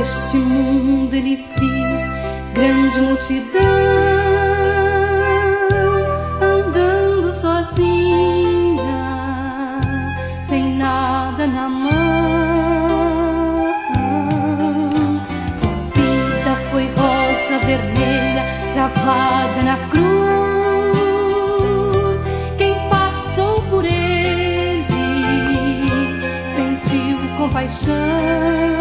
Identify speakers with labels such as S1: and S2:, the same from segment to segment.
S1: deste mundo ele viu grande multidão andando sozinha, sem nada na mão. Sua vida foi rosa vermelha gravada na cruz. Quem passou por ele sentiu compaixão.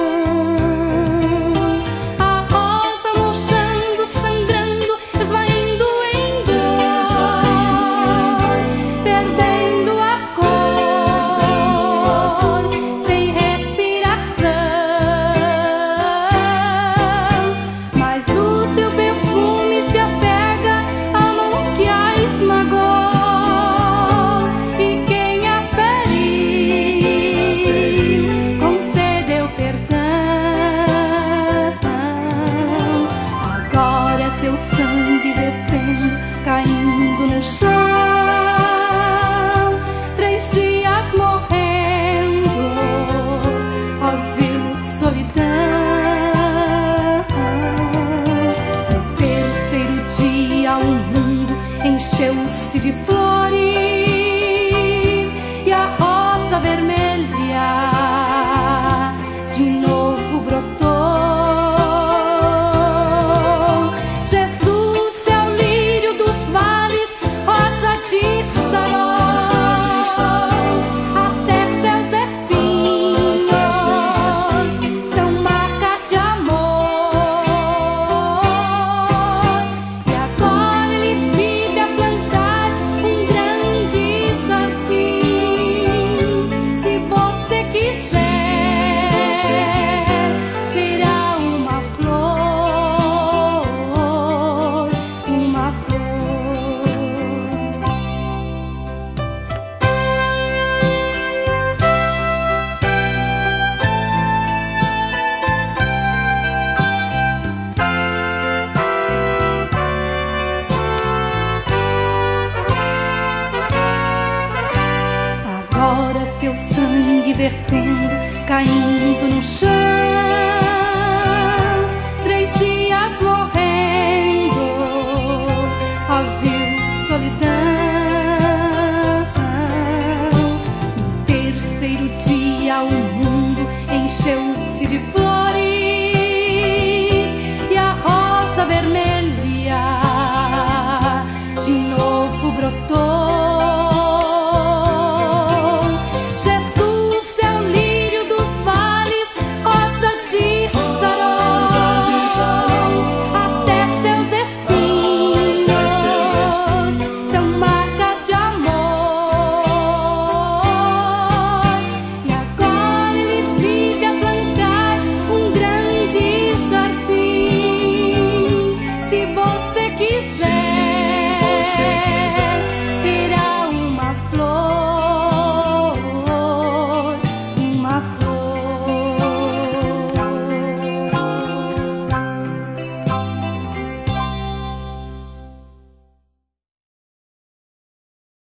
S1: Seu sangue vertendo, caindo no chão. 3 dias morrendo, ó vil solidão. No terceiro dia o mundo encheu-se de flores e a rosa vermelha de novo brotou. Agora seu sangue vertendo, caindo no chão. 3 dias morrendo, ó vil solidão. No terceiro dia o mundo encheu-se de flores